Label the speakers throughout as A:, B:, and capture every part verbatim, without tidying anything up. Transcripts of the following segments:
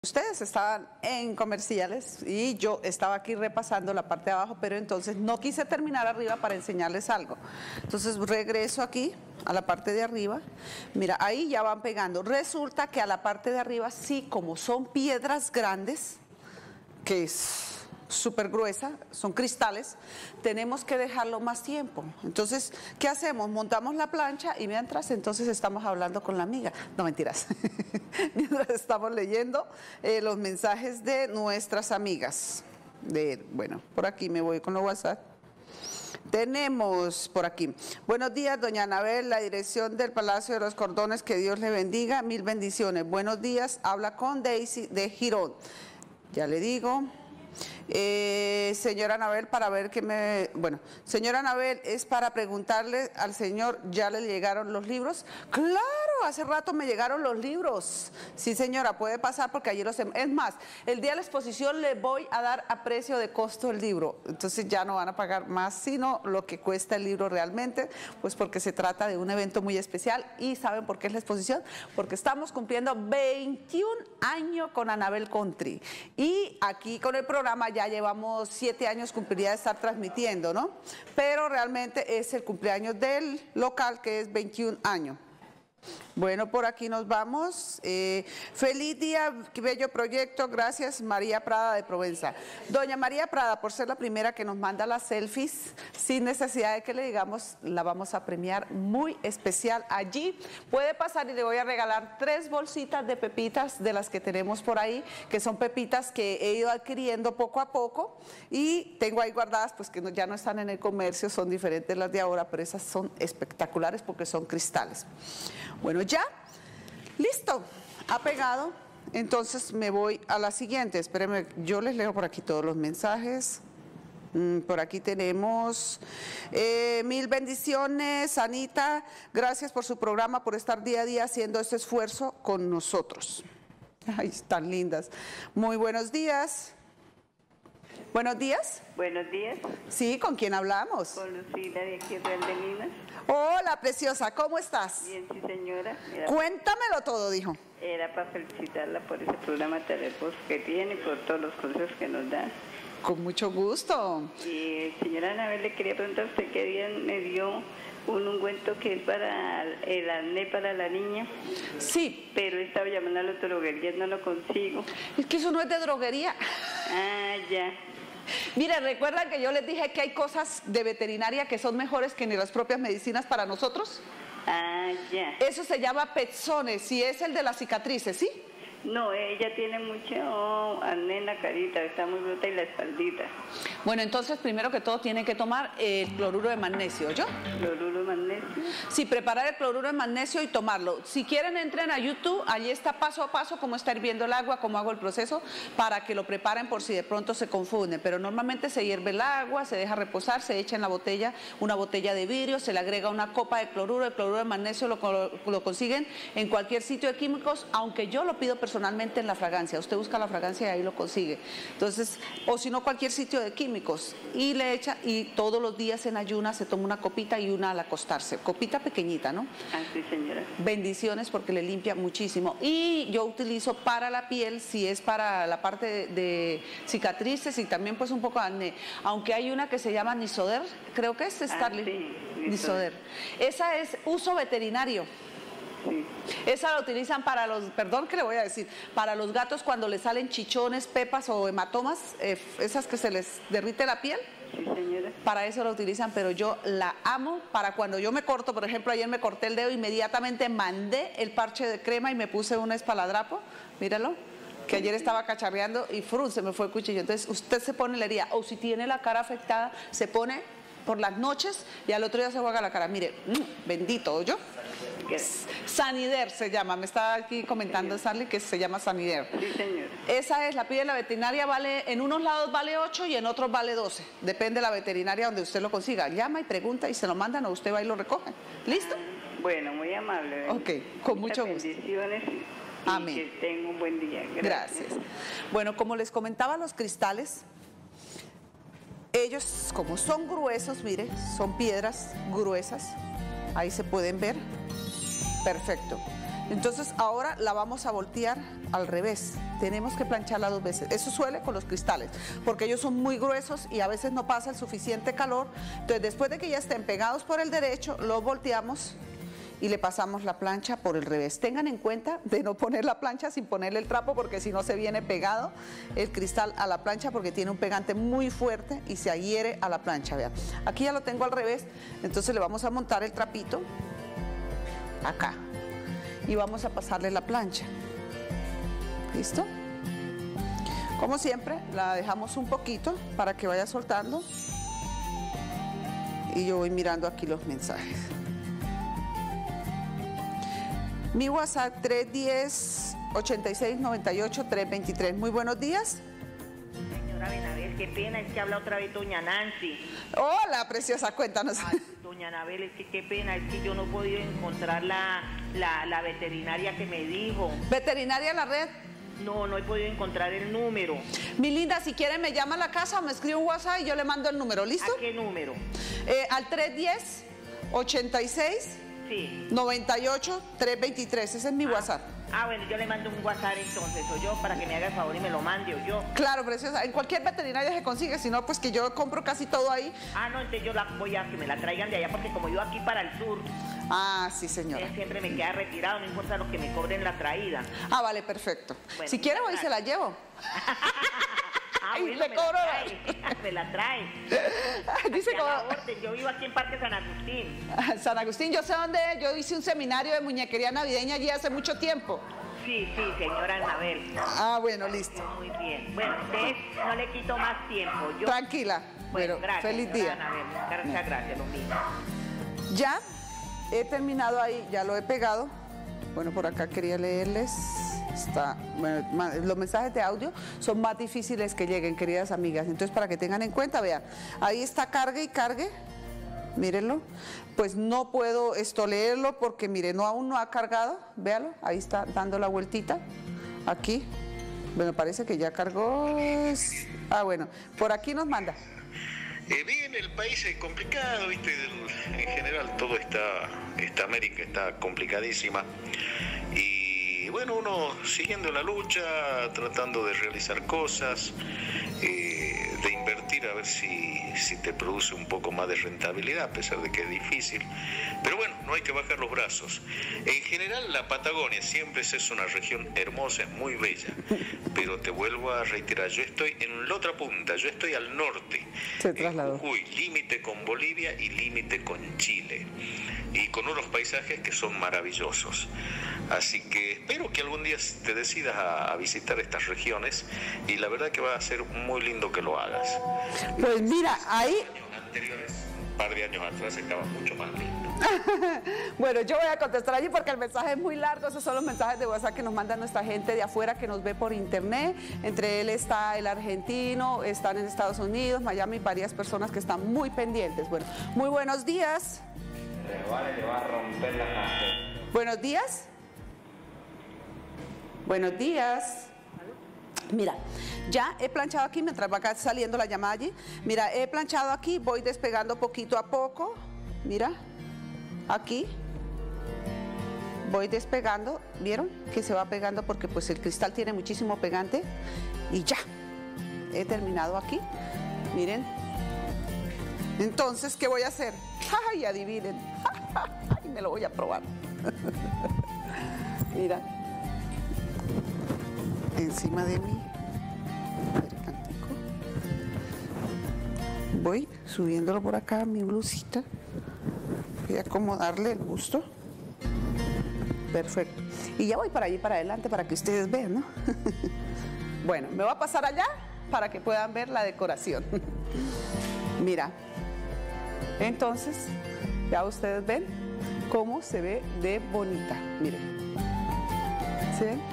A: Ustedes estaban en comerciales y yo estaba aquí repasando la parte de abajo, pero entonces no quise terminar arriba para enseñarles algo. Entonces regreso aquí a la parte de arriba. Mira, ahí ya van pegando. Resulta que a la parte de arriba, sí, como son piedras grandes, que es súper gruesa, son cristales, tenemos que dejarlo más tiempo. Entonces, ¿qué hacemos? Montamos la plancha y mientras entonces estamos hablando con la amiga. No, mentiras. Mientras estamos leyendo eh, los mensajes de nuestras amigas. De, bueno, por aquí me voy con los WhatsApp. Tenemos por aquí. Buenos días, doña Anabel, la dirección del Palacio de los Cordones, que Dios le bendiga, mil bendiciones. Buenos días, habla con Daisy de Girón. Ya le digo. Eh, señora Anabel, para ver que me... Bueno, señora Anabel, es para preguntarle al señor, ¿ya le llegaron los libros? ¡Claro! Hace rato me llegaron los libros. Sí, señora, puede pasar porque ayer los... Es más, el día de la exposición le voy a dar a precio de costo el libro. Entonces ya no van a pagar más, sino lo que cuesta el libro realmente, pues porque se trata de un evento muy especial. ¿Y saben por qué es la exposición? Porque estamos cumpliendo veintiún años con Anabel Country. Y aquí con el programa ya llevamos siete años, cumpliría de estar transmitiendo, ¿no? Pero realmente es el cumpleaños del local, que es veintiún años. Bueno, por aquí nos vamos. Eh, feliz día, qué bello proyecto. Gracias, María Prada de Provenza. Doña María Prada, por ser la primera que nos manda las selfies, sin necesidad de que le digamos, la vamos a premiar muy especial allí. Puede pasar y le voy a regalar tres bolsitas de pepitas de las que tenemos por ahí, que son pepitas que he ido adquiriendo poco a poco y tengo ahí guardadas, pues que no, ya no están en el comercio, son diferentes las de ahora, pero esas son espectaculares porque son cristales. Bueno, ya, listo, ha pegado, entonces me voy a la siguiente. Espérenme, yo les leo por aquí todos los mensajes. Mm, por aquí tenemos, eh, mil bendiciones, Anita, gracias por su programa, por estar día a día haciendo este esfuerzo con nosotros. Ay, están lindas. Muy buenos días. Buenos días.
B: Buenos días.
A: Sí, ¿con quién hablamos?
B: Con Lucila de aquí, Real de Minas.
A: Hola, preciosa, ¿cómo estás?
B: Bien, sí, señora. Era,
A: Cuéntamelo todo, dijo.
B: Era para felicitarla por ese programa tan hermoso que tiene y por todos los consejos que nos da.
A: Con mucho gusto.
B: Y señora Anabel, le quería preguntar a usted qué día me dio un ungüento que es para el acné para la niña.
A: Sí.
B: Pero he estado llamando a la droguería, no lo consigo.
A: Es que eso no es de droguería.
B: Ah, ya.
A: Mire, recuerdan que yo les dije que hay cosas de veterinaria que son mejores que ni las propias medicinas para nosotros.
B: Ah, ya.
A: Eso se llama Pezone, si es el de las cicatrices, ¿sí?
B: No, ella tiene mucho oh, acné en la carita, está muy brota y la espaldita.
A: Bueno, entonces primero que todo tiene que tomar el cloruro de magnesio, ¿yo?
B: ¿Cloruro de magnesio?
A: Sí, preparar el cloruro de magnesio y tomarlo. Si quieren, entren a YouTube, allí está paso a paso cómo está hirviendo el agua, cómo hago el proceso, para que lo preparen por si de pronto se confunde. Pero normalmente se hierve el agua, se deja reposar, se echa en la botella, una botella de vidrio, se le agrega una copa de cloruro, el cloruro de magnesio lo, lo consiguen en cualquier sitio de químicos, aunque yo lo pido personalmente personalmente en la fragancia. Usted busca la fragancia y ahí lo consigue. Entonces, o si no, cualquier sitio de químicos, y le echa, y todos los días en ayunas se toma una copita y una al acostarse, copita pequeñita, ¿no?
B: Ah, sí, señora.
A: Bendiciones, porque le limpia muchísimo. Y yo utilizo para la piel, si es para la parte de, de cicatrices y también pues un poco de acné, aunque hay una que se llama Nisoder, creo que es Starly.
B: Ah, sí,
A: Nisoder. Esa es uso veterinario.
B: Sí.
A: Esa la utilizan para los, perdón que le voy a decir, para los gatos cuando les salen chichones, pepas o hematomas, eh, esas que se les derrite la piel.
B: Sí, señora.
A: Para eso la utilizan, pero yo la amo para cuando yo me corto. Por ejemplo, ayer me corté el dedo, inmediatamente mandé el parche de crema y me puse un espaladrapo, míralo, que ayer estaba cacharreando y frun, se me fue el cuchillo. Entonces usted se pone la herida, o si tiene la cara afectada, se pone por las noches y al otro día se juega la cara. Mire, mmm, bendito, ¿yo? Sanider se llama, me está aquí comentando Sarly que se llama Sanider.
B: Sí, señor.
A: Esa es, la pide la veterinaria, vale, en unos lados vale ocho y en otros vale doce. Depende de la veterinaria donde usted lo consiga. Llama y pregunta y se lo mandan o usted va y lo recoge. ¿Listo?
B: Bueno, muy amable.
A: Ok, con mucho gusto.
B: Bendiciones y
A: amén.
B: Que tenga un buen día.
A: Gracias. Gracias. Bueno, como les comentaba, los cristales, ellos como son gruesos, mire, son piedras gruesas, ahí se pueden ver. Perfecto. Entonces ahora la vamos a voltear al revés. Tenemos que plancharla dos veces. Eso suele con los cristales, porque ellos son muy gruesos y a veces no pasa el suficiente calor. Entonces después de que ya estén pegados por el derecho, los volteamos y le pasamos la plancha por el revés. Tengan en cuenta de no poner la plancha sin ponerle el trapo, porque si no se viene pegado el cristal a la plancha, porque tiene un pegante muy fuerte y se adhiere a la plancha. Vean, aquí ya lo tengo al revés, entonces le vamos a montar el trapito acá y vamos a pasarle la plancha. ¿Listo? Como siempre, la dejamos un poquito para que vaya soltando y yo voy mirando aquí los mensajes. Mi WhatsApp tres diez, ochenta y seis, noventa y ocho, trescientos veintitrés. Muy buenos días.
C: Señora Benabel, qué pena, es que habla otra vez doña Nancy.
A: Hola, preciosa, cuéntanos.
C: Ay, doña Anabel, es que qué pena, es que yo no he podido encontrar la, la, la veterinaria que me dijo.
A: ¿Veterinaria en la red?
C: No, no he podido encontrar el número.
A: Mi linda, si quiere me llama a la casa o me escribe un WhatsApp y yo le mando el número, ¿listo?
C: ¿A qué número?
A: Eh, al tres diez, ochenta y seis,
C: Sí.
A: noventa y ocho, trescientos veintitrés, ese es mi
C: Ah,
A: WhatsApp.
C: Ah, bueno, yo le mando un WhatsApp entonces, o yo, para que me haga el favor y me lo mande, o yo.
A: Claro, preciosa, en cualquier veterinaria se consigue, si no, pues que yo compro casi todo ahí.
C: Ah, no, entonces yo la voy a que me la traigan de allá, porque como yo aquí para el sur,
A: Ah, sí, señora.
C: eh, siempre me queda retirado, no importa lo que me cobren la traída.
A: Ah, vale, perfecto.
C: Bueno,
A: Si quiere, voy y
C: gracias.
A: se la llevo.
C: Ah,
A: Ay,
C: bueno,
A: le
C: me
A: cobro.
C: la trae, me la trae.
A: Dice
C: Aquí a la
A: como...
C: orden, yo vivo aquí en Parque San Agustín.
A: San Agustín, yo sé dónde es, yo hice un seminario de muñequería navideña allí hace mucho tiempo.
C: Sí, sí, señora Anabel.
A: Ah, bueno, listo.
C: Muy bien. Bueno, entonces no le quito más tiempo. Yo,
A: Tranquila. Bueno,
C: gracias,
A: feliz
C: señora
A: día.
C: Anabel. Muchas gracias, lo mismo.
A: Ya he terminado ahí, ya lo he pegado. Bueno, por acá quería leerles. Está, bueno, ma- los mensajes de audio son más difíciles que lleguen, queridas amigas. Entonces, para que tengan en cuenta, vean, ahí está cargue y cargue. Mírenlo. Pues no puedo esto leerlo porque, miren, no, aún no ha cargado. Véalo, ahí está dando la vueltita. Aquí. Bueno, parece que ya cargó. Es- Ah, bueno, por aquí nos manda.
D: Eh, bien, el país es complicado, ¿viste? El- en general todo está, esta América está complicadísima. Y bueno, uno siguiendo la lucha, tratando de realizar cosas, eh, de invertir a ver si, si te produce un poco más de rentabilidad, a pesar de que es difícil. Pero bueno, no hay que bajar los brazos. En general la Patagonia siempre es una región hermosa, es muy bella. Pero te vuelvo a reiterar, yo estoy en la otra punta, yo estoy al norte.
A: Se
D: en
A: trasladó.
D: Jujuy, límite con Bolivia y límite con Chile. Y con unos paisajes que son maravillosos. Así que espero que algún día te decidas a, a visitar estas regiones y la verdad que va a ser muy lindo que lo hagas.
A: Pues mira, ahí...
D: Años anteriores, un par de años atrás estaba mucho más lindo.
A: Bueno, yo voy a contestar allí porque el mensaje es muy largo. Esos son los mensajes de WhatsApp que nos manda nuestra gente de afuera que nos ve por internet. Entre él está el argentino, están en Estados Unidos, Miami, varias personas que están muy pendientes. Bueno, muy buenos días.
E: Vale, le va a romper la casa.
A: Buenos días. Buenos días. Mira, ya he planchado aquí mientras va acá saliendo la llamada allí. Mira, he planchado aquí, voy despegando poquito a poco. Mira, aquí. Voy despegando, ¿vieron? Que se va pegando porque pues el cristal tiene muchísimo pegante. Y ya, he terminado aquí. Miren. Entonces, ¿qué voy a hacer? ¡Ay, adivinen! ¡Ay, me lo voy a probar! Mira. Encima de mí. Voy subiéndolo por acá, mi blusita. Voy a acomodarle el busto. Perfecto. Y ya voy para allí, para adelante, para que ustedes vean, ¿no? Bueno, me voy a pasar allá para que puedan ver la decoración. Mira. Entonces, ya ustedes ven cómo se ve de bonita. Miren. ¿Sí ven?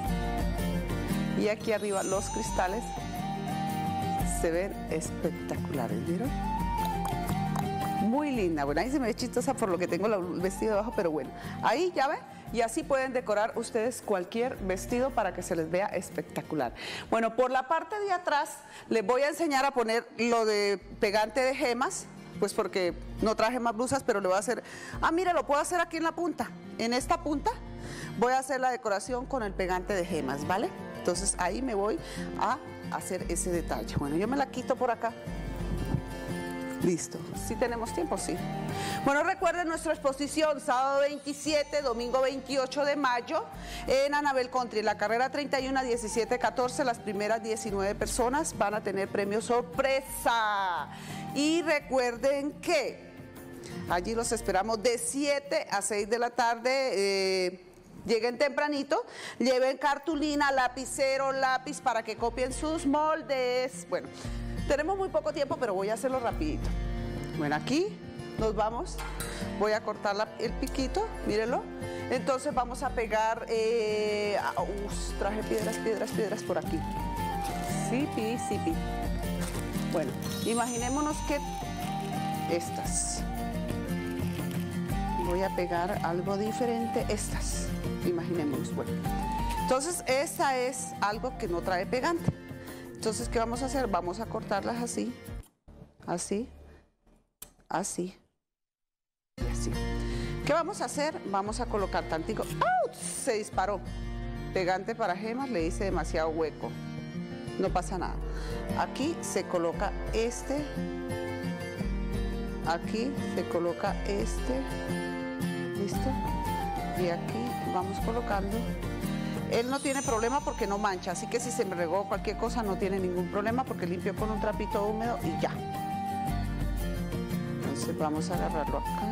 A: Y aquí arriba los cristales se ven espectaculares, ¿vieron? Muy linda. Bueno, ahí se me ve chistosa por lo que tengo el vestido debajo, pero bueno. Ahí ya ven. Y así pueden decorar ustedes cualquier vestido para que se les vea espectacular. Bueno, por la parte de atrás les voy a enseñar a poner lo de pegante de gemas. Pues porque no traje más blusas, pero le voy a hacer... Ah, mira, lo puedo hacer aquí en la punta. En esta punta voy a hacer la decoración con el pegante de gemas, ¿vale? Entonces ahí me voy a hacer ese detalle. Bueno, yo me la quito por acá. Listo. ¿Sí tenemos tiempo? Sí. Bueno, recuerden nuestra exposición sábado veintisiete, domingo veintiocho de mayo en Anabel Country, la carrera treinta y uno, diecisiete, catorce. Las primeras diecinueve personas van a tener premio sorpresa. Y recuerden que allí los esperamos de siete a seis de la tarde. Eh, Lleguen tempranito, lleven cartulina, lapicero, lápiz para que copien sus moldes. Bueno, tenemos muy poco tiempo, pero voy a hacerlo rapidito. Bueno, aquí nos vamos. Voy a cortar la, el piquito, mírenlo. Entonces vamos a pegar, eh, ah, uh, traje piedras, piedras, piedras por aquí. Sipi, sipi. Bueno, imaginémonos que estas. Voy a pegar algo diferente, estas. Imaginémonos, bueno. Entonces, esta es algo que no trae pegante. Entonces, ¿qué vamos a hacer? Vamos a cortarlas así, así, así y así. ¿Qué vamos a hacer? Vamos a colocar tantico. ¡Auch! Se disparó. Pegante para gemas, le hice demasiado hueco. No pasa nada. Aquí se coloca este. Aquí se coloca este. ¿Listo? Y aquí vamos colocando. Él no tiene problema porque no mancha, así que si se me regó cualquier cosa no tiene ningún problema porque limpio con un trapito húmedo y ya. Entonces vamos a agarrarlo acá,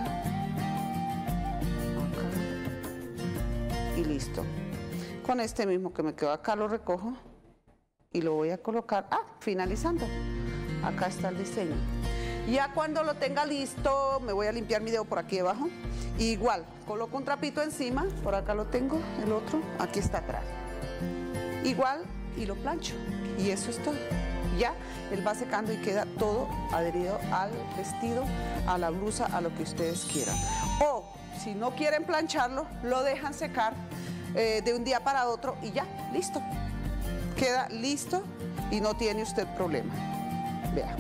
A: acá y listo. Con este mismo que me quedó acá lo recojo y lo voy a colocar, ah, finalizando. Acá está el diseño. Ya cuando lo tenga listo, me voy a limpiar mi dedo por aquí debajo. Igual, coloco un trapito encima, por acá lo tengo, el otro, aquí está atrás. Igual, y lo plancho. Y eso es todo. Ya, él va secando y queda todo adherido al vestido, a la blusa, a lo que ustedes quieran. O, si no quieren plancharlo, lo dejan secar eh, de un día para otro y ya, listo. Queda listo y no tiene usted problema. Vea.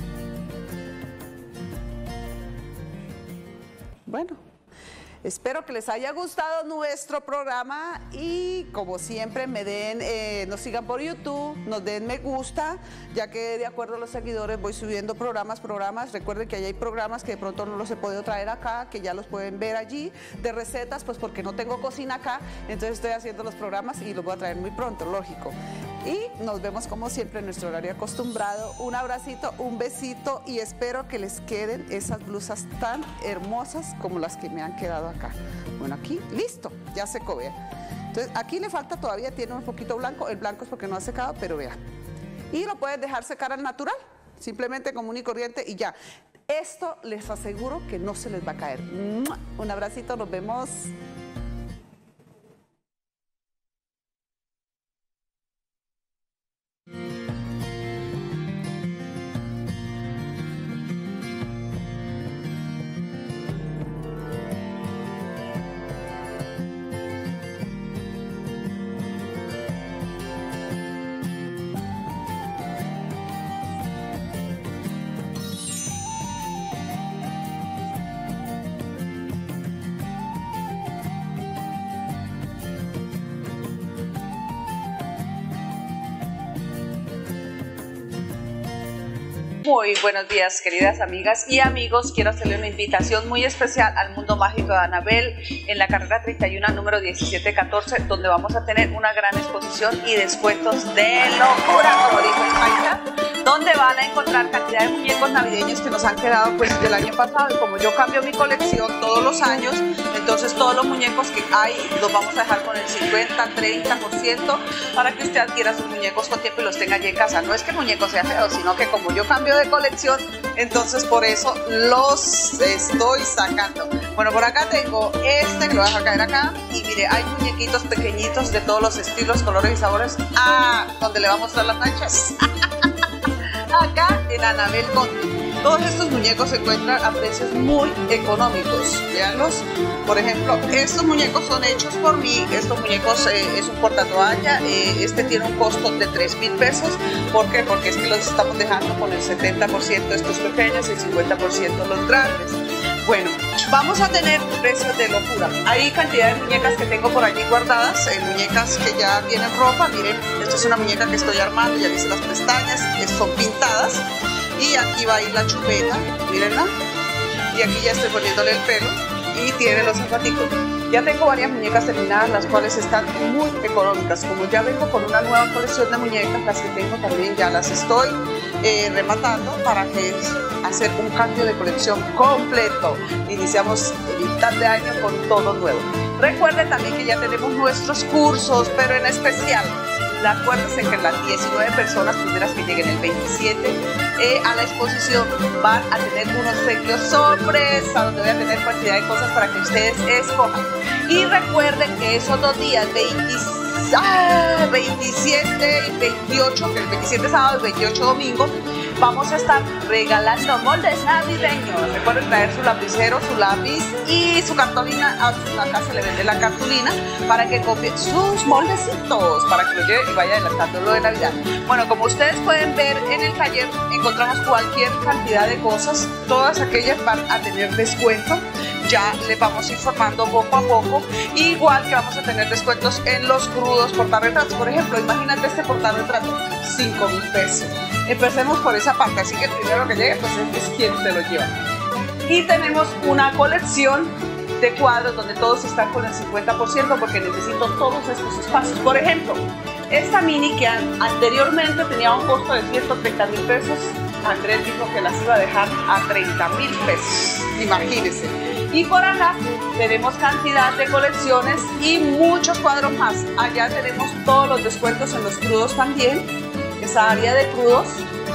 A: Bueno, espero que les haya gustado nuestro programa y como siempre me den, eh, nos sigan por YouTube, nos den me gusta, ya que de acuerdo a los seguidores voy subiendo programas, programas. Recuerden que ahí hay programas que de pronto no los he podido traer acá, que ya los pueden ver allí, de recetas, pues porque no tengo cocina acá, entonces estoy haciendo los programas y los voy a traer muy pronto, lógico. Y nos vemos como siempre en nuestro horario acostumbrado. Un abracito, un besito y espero que les queden esas blusas tan hermosas como las que me han quedado acá. Bueno, aquí, listo, ya secó, vea. Entonces, aquí le falta todavía, tiene un poquito blanco. El blanco es porque no ha secado, pero vea. Y lo pueden dejar secar al natural, simplemente común y corriente y ya. Esto les aseguro que no se les va a caer. Un abracito, nos vemos.
F: Muy buenos días, queridas amigas y amigos. Quiero hacerle una invitación muy especial al Mundo Mágico de Anabel en la carrera treinta y uno, número diecisiete catorce, donde vamos a tener una gran exposición y descuentos de locura, como dijo España, donde van a encontrar cantidad de muñecos navideños que nos han quedado pues del año pasado. Y como yo cambio mi colección todos los años, entonces todos los muñecos que hay los vamos a dejar con el cincuenta, treinta por ciento para que usted adquiera sus muñecos con tiempo y los tenga allí en casa. No es que el muñeco sea feo, sino que como yo cambio de colección, entonces por eso los estoy sacando. Bueno, por acá tengo este que lo voy a dejar caer acá y mire, hay muñequitos pequeñitos de todos los estilos, colores y sabores. Ah, donde le va a mostrar las manchas. Acá en Anabel Country. Todos estos muñecos se encuentran a precios muy económicos. Veanlos. Por ejemplo, estos muñecos son hechos por mí. Estos muñecos eh, es un portatoalla. Eh, este tiene un costo de tres mil pesos. ¿Por qué? Porque es que los estamos dejando con el setenta por ciento estos pequeños y el cincuenta por ciento los grandes. Bueno, vamos a tener precios de locura. Hay cantidad de muñecas que tengo por allí guardadas, eh, muñecas que ya tienen ropa. Miren, esto es una muñeca que estoy armando, ya hice las pestañas, que son pintadas. Y aquí va a ir la chupeta, mírenla. Y aquí ya estoy poniéndole el pelo y tiene los zapaticos. Ya tengo varias muñecas terminadas, las cuales están muy económicas. Como ya vengo con una nueva colección de muñecas, las que tengo también ya las estoy eh, rematando para que hacer un cambio de colección completo. Iniciamos mitad de año con todo nuevo. Recuerden también que ya tenemos nuestros cursos, pero en especial, acuérdense que las diecinueve personas primeras que lleguen el veintisiete eh, a la exposición van a tener unos obsequios sorpresa, donde voy a tener cantidad de cosas para que ustedes escojan. Y recuerden que esos dos días, veinte, ah, veintisiete y veintiocho, que el veintisiete sábado y veintiocho domingo, vamos a estar regalando moldes navideños. Recuerden traer su lapicero, su lápiz y su cartulina. Acá se le vende la cartulina para que copie sus moldecitos, para que lo lleve y vaya adelantando lo de Navidad. Bueno, como ustedes pueden ver en el taller, encontramos cualquier cantidad de cosas. Todas aquellas van a tener descuento. Ya les vamos informando poco a poco. Igual que vamos a tener descuentos en los crudos portarretratos. Por ejemplo, imagínate este portarretrato, cinco mil pesos. Empecemos por esa parte, así que el primero que llegue pues es quien se lo lleva. Y tenemos una colección de cuadros donde todos están con el cincuenta por ciento porque necesito todos estos espacios. Por ejemplo, esta mini que anteriormente tenía un costo de ciento treinta mil pesos, Andrés dijo que las iba a dejar a treinta mil pesos, imagínense. Y por acá tenemos cantidad de colecciones y muchos cuadros más. Allá tenemos todos los descuentos en los crudos también, esa área de crudos.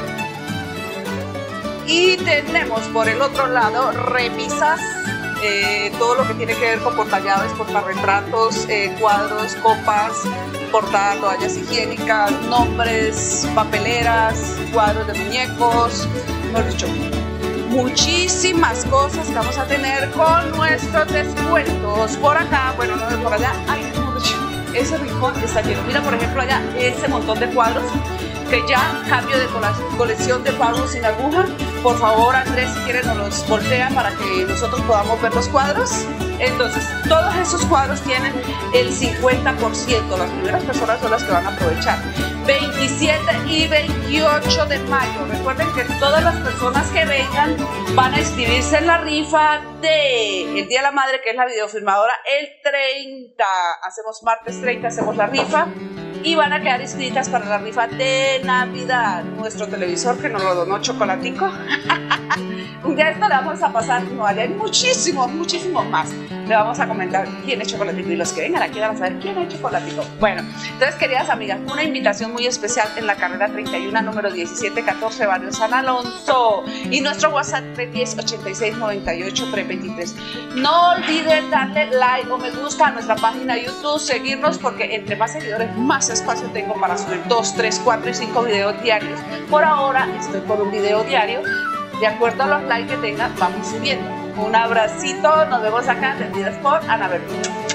F: Y tenemos por el otro lado repisas, eh, todo lo que tiene que ver con portallaves, portarretratos, eh, cuadros, copas, porta toallas higiénicas, nombres, papeleras, cuadros de muñecos, mejor dicho, muchísimas cosas que vamos a tener con nuestros descuentos. Por acá, bueno, no por allá, ay, mejor dicho, ese rincón está lleno. Mira, por ejemplo, allá ese montón de cuadros que ya cambio de colección de cuadros sin aguja. Por favor, Andrés, si quieren nos los voltean para que nosotros podamos ver los cuadros. Entonces, todos esos cuadros tienen el cincuenta por ciento. Las primeras personas son las que van a aprovechar. veintisiete y veintiocho de mayo. Recuerden que todas las personas que vengan van a inscribirse en la rifa de el Día de la Madre, que es la videofilmadora, el treinta. Hacemos martes treinta, hacemos la rifa. Y van a quedar inscritas para la rifa de Navidad. Nuestro televisor que nos lo donó Chocolatico. Un día esto le vamos a pasar, no, hay muchísimos, muchísimos más. Le vamos a comentar quién es Chocolatico y los que vengan aquí van a saber quién es Chocolatico. Bueno, entonces, queridas amigas, una invitación muy especial en la carrera treinta y uno, número diecisiete catorce, barrio San Alonso. Y nuestro WhatsApp tres diez, ochenta y seis, noventa y ocho, tres veintitrés. No olviden darle like o me gusta a nuestra página de YouTube, seguirnos, porque entre más seguidores, más espacio tengo para subir dos, tres, cuatro y cinco videos diarios. Por ahora estoy con un video diario. De acuerdo a los likes que tengan, vamos subiendo. Un abracito, nos vemos acá, atendidas por Anabel.